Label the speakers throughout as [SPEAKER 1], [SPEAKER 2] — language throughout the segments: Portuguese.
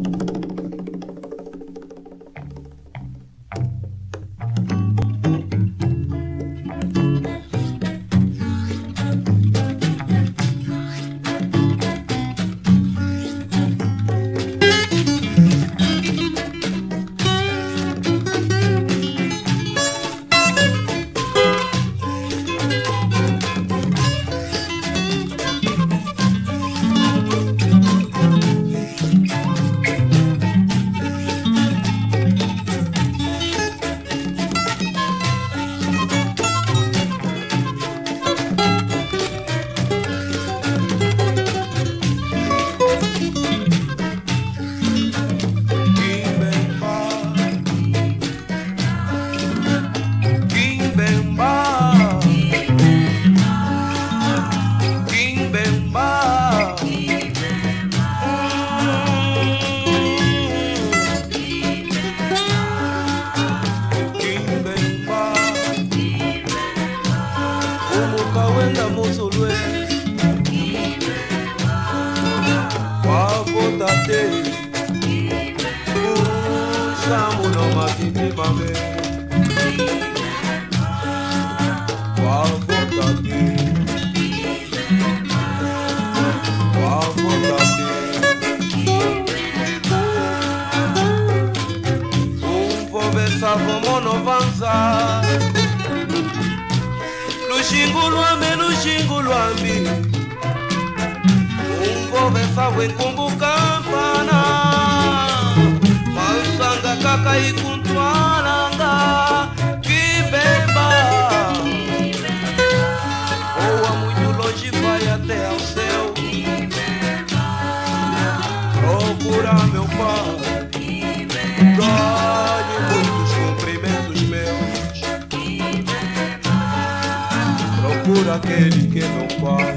[SPEAKER 1] Procura aquele que não vai.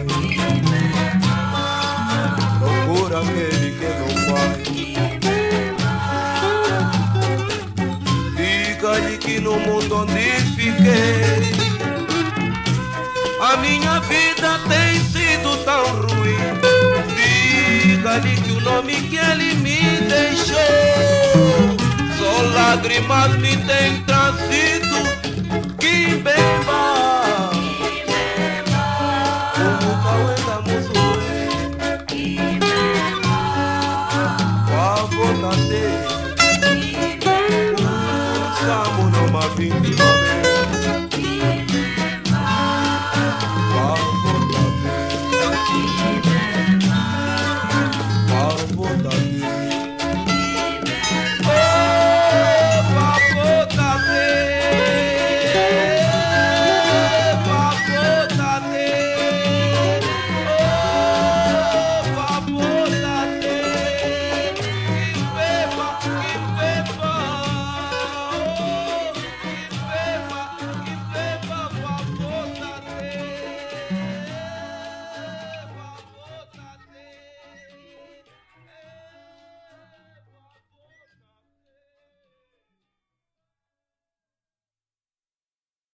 [SPEAKER 1] Procura aquele que não vai. Diga-lhe que no mundo onde fiquei a minha vida tem sido tão ruim. Diga-lhe que o nome que ele me deixou só lágrimas me tem trazido. Que beba Vamos no